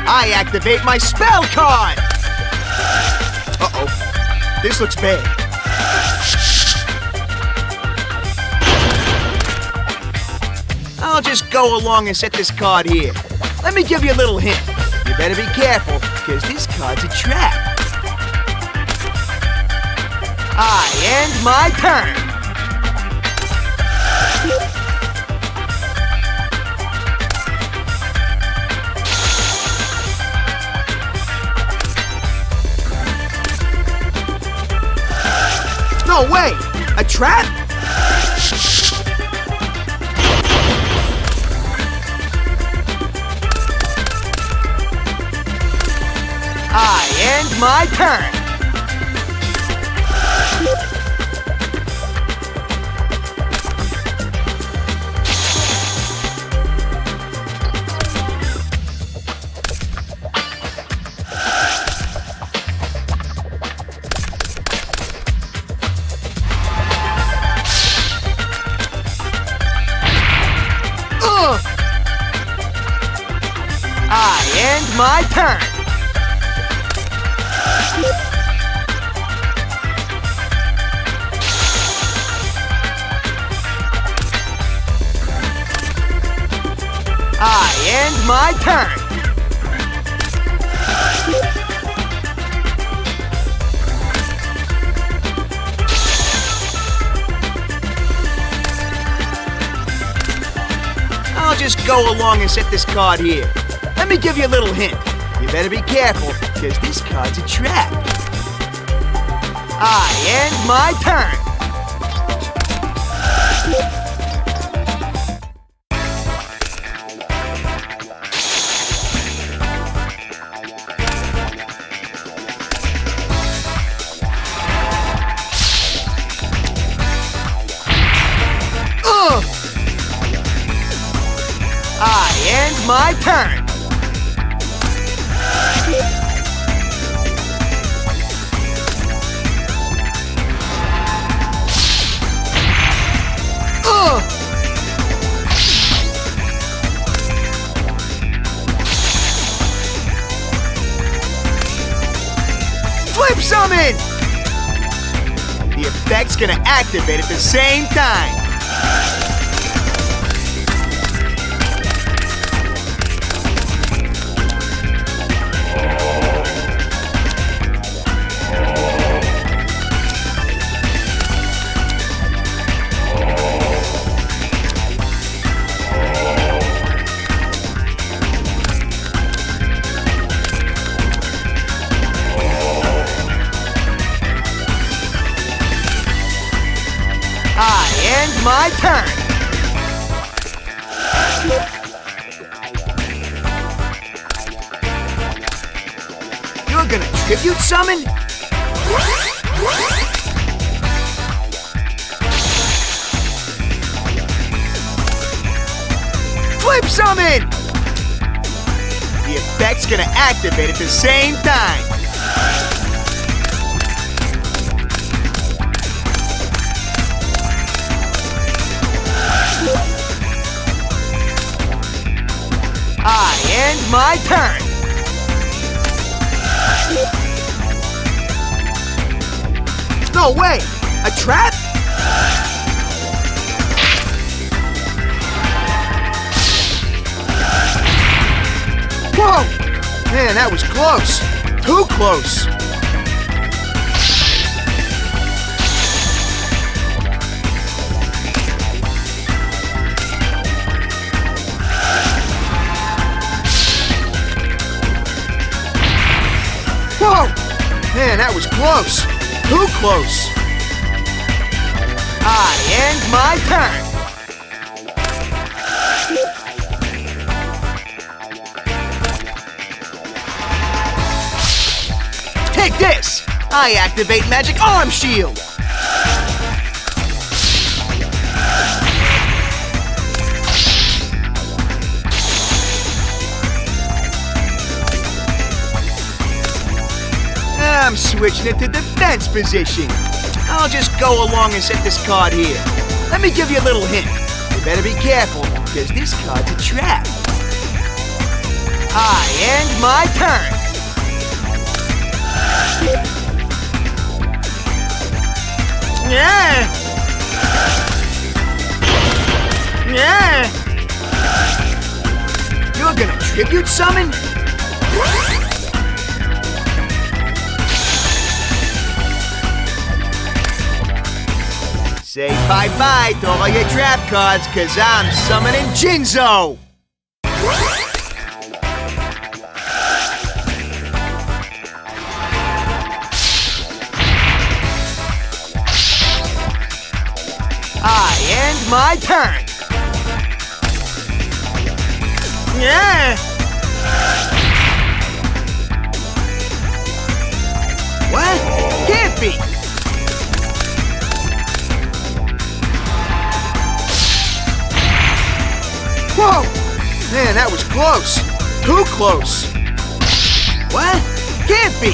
I activate my spell card! Uh-oh. This looks bad. I'll just go along and set this card here. Let me give you a little hint. You better be careful, because this card's a trap. I end my turn. No way! A trap? I end my turn. I end my turn. I end my turn. I'll just go along and set this card here. Let me give you a little hint. You better be careful, because this card's a trap. I end my turn. I end my turn. Flip summon! The effect's gonna activate at the same time. I end my turn. You're gonna tribute summon? Flip summon! The effect's gonna activate at the same time. I end my turn. No way! A trap? Whoa! Man, that was close. Too close. Whoa! Man, that was close. Too close. I end my turn. Take this! I activate Magic Arm Shield. I'm switching it to defense position. I'll just go along and set this card here. Let me give you a little hint. You better be careful, because this card's a trap. I end my turn. Yeah. Yeah. You're gonna tribute summon? Say bye-bye to all your trap cards, cause I'm summoning Jinzo! I end my turn! Yeah! What? Can't be! Whoa! Man, that was close. Too close. What? Can't be!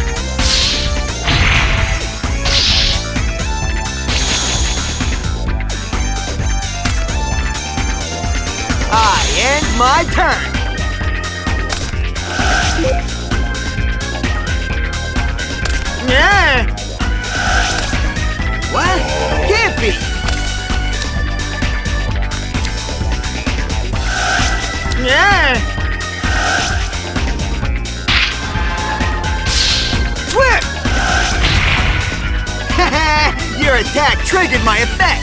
I end my turn. Yeah! What? Can't be! Yeah! Flip! Your attack triggered my effect!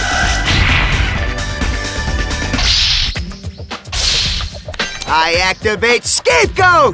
I activate Scapegoat!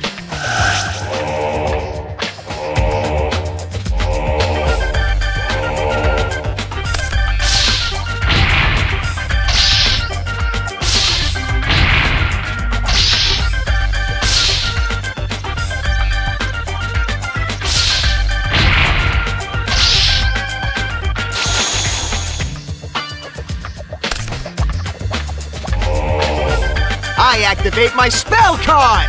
I activate my spell card!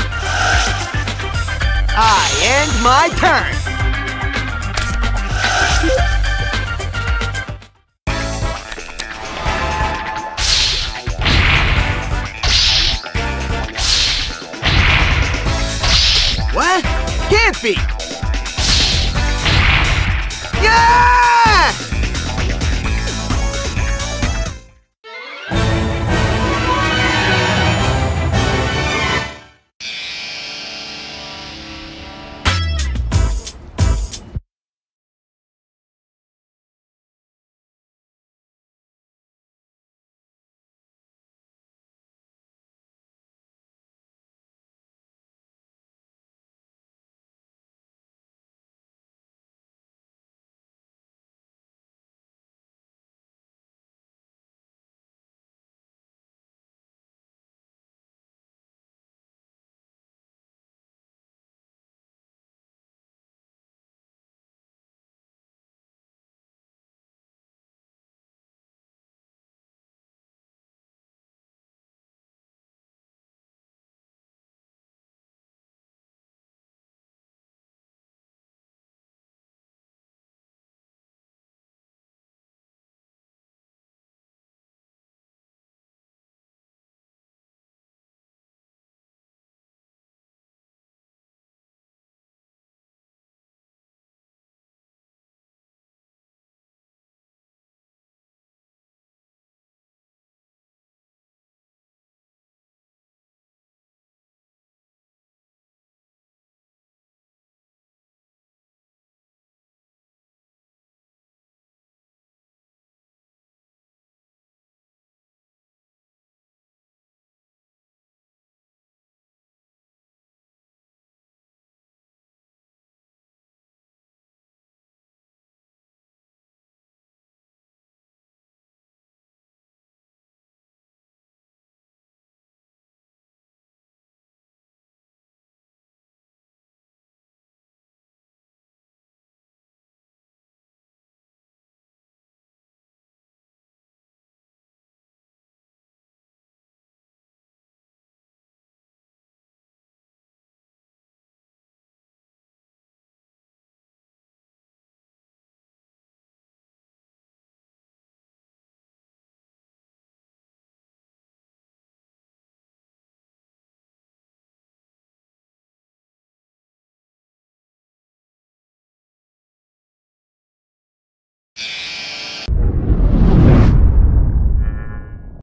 I end my turn! What? Can't be!